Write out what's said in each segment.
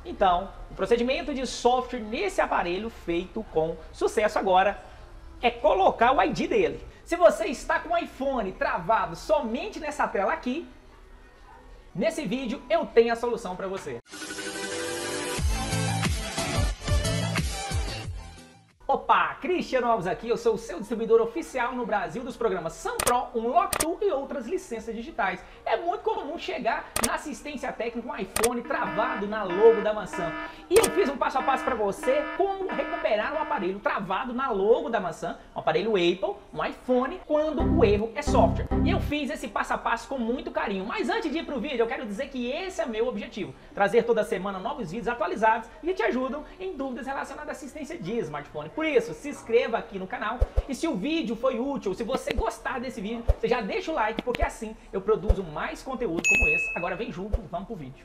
Então, o procedimento de software nesse aparelho feito com sucesso agora é colocar o ID dele. Se você está com o iPhone travado somente nessa tela aqui, nesse vídeo eu tenho a solução para você. Opa, Cristiano Alves aqui, eu sou o seu distribuidor oficial no Brasil dos programas SunPro, Unlock2 e outras licenças digitais. É muito comum chegar na assistência técnica um iPhone travado na logo da maçã. E eu fiz um passo a passo para você como recuperar um aparelho travado na logo da maçã, um aparelho Apple, um iPhone, quando o erro é software. E eu fiz esse passo a passo com muito carinho. Mas antes de ir para o vídeo, eu quero dizer que esse é meu objetivo. Trazer toda semana novos vídeos atualizados que te ajudam em dúvidas relacionadas à assistência de smartphone. Por isso, se inscreva aqui no canal e se o vídeo foi útil, se você gostar desse vídeo, você já deixa o like, porque assim eu produzo mais conteúdo como esse. Agora vem junto, vamos pro vídeo.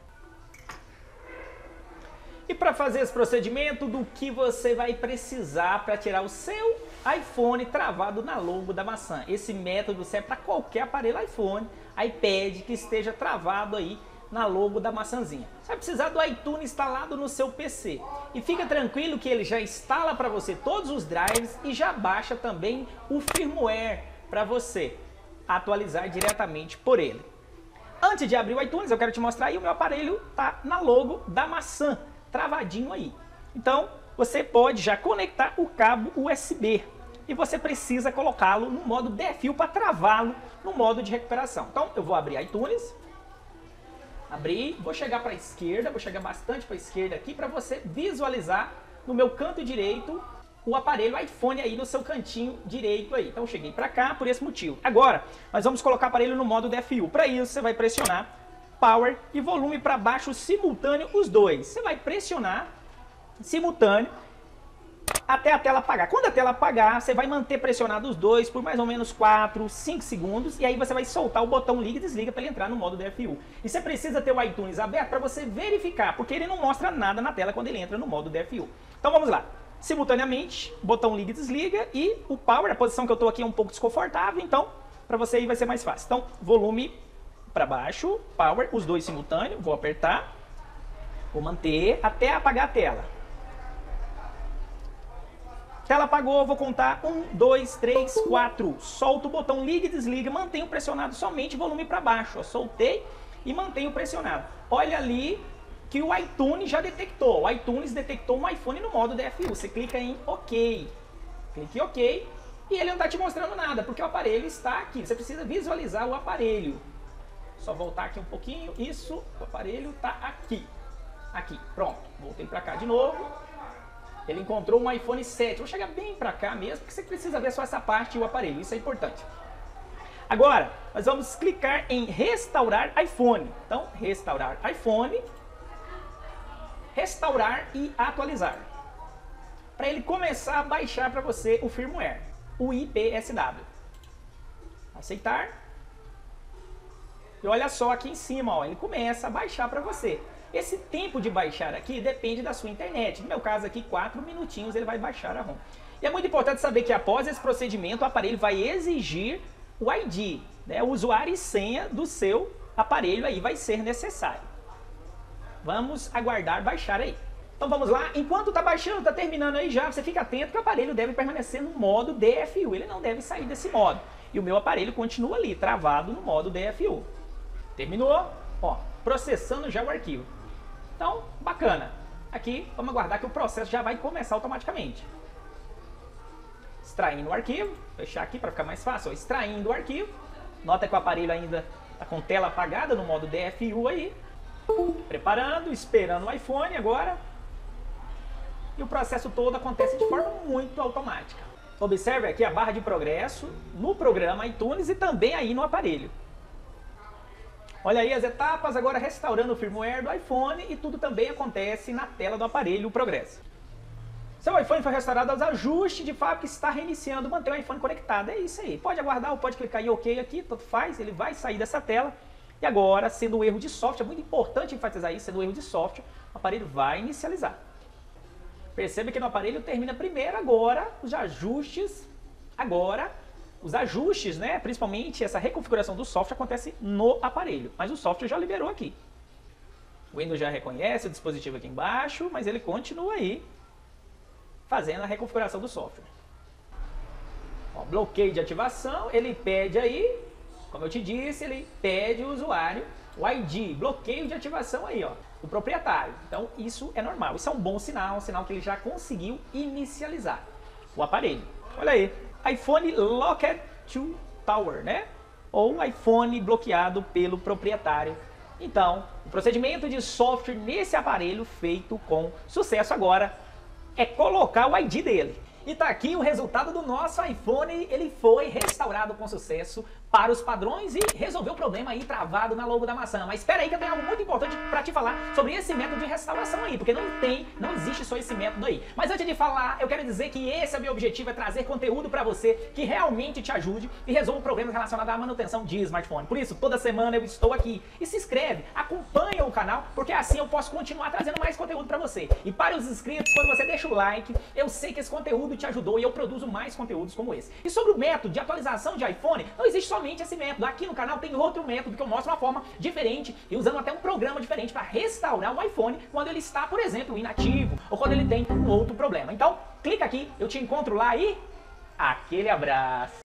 E para fazer esse procedimento, do que você vai precisar para tirar o seu iPhone travado na logo da maçã? Esse método serve para qualquer aparelho iPhone, iPad que esteja travado aí na logo da maçãzinha. Você vai precisar do iTunes instalado no seu PC. E fica tranquilo que ele já instala para você todos os drives e já baixa também o firmware para você atualizar diretamente por ele. Antes de abrir o iTunes, eu quero te mostrar aí, o meu aparelho tá na logo da maçã, travadinho aí. Então, você pode já conectar o cabo USB e você precisa colocá-lo no modo DFU para travá-lo no modo de recuperação. Então, eu vou abrir iTunes. Abrir, vou chegar para a esquerda, vou chegar bastante para a esquerda aqui para você visualizar no meu canto direito o aparelho iPhone aí no seu cantinho direito aí. Então eu cheguei para cá por esse motivo. Agora, nós vamos colocar o aparelho no modo DFU. Para isso, você vai pressionar Power e volume para baixo simultâneo, os dois. Você vai pressionar simultâneo até a tela apagar. Quando a tela apagar, você vai manter pressionado os dois por mais ou menos 4, 5 segundos. E aí você vai soltar o botão liga e desliga para ele entrar no modo DFU. E você precisa ter o iTunes aberto para você verificar, porque ele não mostra nada na tela quando ele entra no modo DFU. Então vamos lá. Simultaneamente, botão liga e desliga. E o Power, a posição que eu estou aqui é um pouco desconfortável. Então, para você aí vai ser mais fácil. Então, volume para baixo, Power, os dois simultâneos. Vou apertar. Vou manter até apagar a tela. Tela apagou, vou contar 1, 2, 3, 4. Solto o botão liga e desliga, mantenho pressionado somente volume para baixo. Ó, soltei e mantenho pressionado. Olha ali que o iTunes já detectou. O iTunes detectou um iPhone no modo DFU. Você clica em OK. Clique em OK e ele não está te mostrando nada, porque o aparelho está aqui. Você precisa visualizar o aparelho. Só voltar aqui um pouquinho. Isso, o aparelho está aqui. Aqui, pronto. Voltei para cá de novo. Ele encontrou um iPhone 7. Vou chegar bem para cá mesmo, porque você precisa ver só essa parte e o aparelho. Isso é importante. Agora, nós vamos clicar em restaurar iPhone. Então, restaurar iPhone. Restaurar e atualizar. Para ele começar a baixar para você o firmware, o IPSW. Aceitar. E olha só aqui em cima, ó, ele começa a baixar para você. Esse tempo de baixar aqui depende da sua internet. No meu caso aqui, 4 minutinhos ele vai baixar a ROM. E é muito importante saber que após esse procedimento, o aparelho vai exigir o ID, né? O usuário e senha do seu aparelho aí vai ser necessário. Vamos aguardar baixar aí. Então vamos lá. Enquanto está baixando, está terminando aí já, você fica atento que o aparelho deve permanecer no modo DFU. Ele não deve sair desse modo. E o meu aparelho continua ali, travado no modo DFU. Terminou, ó, processando já o arquivo. Então, bacana. Aqui, vamos aguardar que o processo já vai começar automaticamente. Extraindo o arquivo. Fechar aqui para ficar mais fácil. Ó, extraindo o arquivo. Nota que o aparelho ainda está com tela apagada no modo DFU aí. Preparando, esperando o iPhone agora. E o processo todo acontece de forma muito automática. Observe aqui a barra de progresso no programa iTunes e também aí no aparelho. Olha aí as etapas, agora restaurando o firmware do iPhone e tudo também acontece na tela do aparelho, o progresso. Seu iPhone foi restaurado aos ajustes de fábrica, está reiniciando, manter o iPhone conectado. É isso aí, pode aguardar ou pode clicar em OK aqui, tanto faz, ele vai sair dessa tela. E agora, sendo um erro de software, é muito importante enfatizar isso, sendo um erro de software, o aparelho vai inicializar. Perceba que no aparelho termina primeiro, agora, os ajustes, os ajustes, né, principalmente essa reconfiguração do software acontece no aparelho, mas o software já liberou aqui. O Windows já reconhece o dispositivo aqui embaixo, mas ele continua aí fazendo a reconfiguração do software. Ó, bloqueio de ativação, ele pede aí, como eu te disse, ele pede o usuário, o ID, bloqueio de ativação aí, ó, do proprietário. Então isso é normal, isso é um bom sinal, um sinal que ele já conseguiu inicializar o aparelho. Olha aí, iPhone Locked to Tower, né? Ou iPhone bloqueado pelo proprietário. Então, o procedimento de software nesse aparelho feito com sucesso agora é colocar o ID dele. E tá aqui o resultado do nosso iPhone, ele foi restaurado com sucesso para os padrões e resolveu o problema aí travado na logo da maçã. Mas espera aí que eu tenho algo muito importante para te falar sobre esse método de restauração aí, porque não existe só esse método aí. Mas antes de falar, eu quero dizer que esse é o meu objetivo, é trazer conteúdo para você que realmente te ajude e resolva problemas relacionados à manutenção de smartphone. Por isso, toda semana eu estou aqui. E se inscreve, acompanha o canal, porque assim eu posso continuar trazendo mais conteúdo para você. E para os inscritos, quando você deixa o like, eu sei que esse conteúdo te ajudou e eu produzo mais conteúdos como esse. E sobre o método de atualização de iPhone, não existe somente esse método. Aqui no canal tem outro método que eu mostro uma forma diferente e usando até um programa diferente para restaurar o iPhone quando ele está, por exemplo, inativo ou quando ele tem um outro problema. Então, clica aqui, eu te encontro lá e aquele abraço!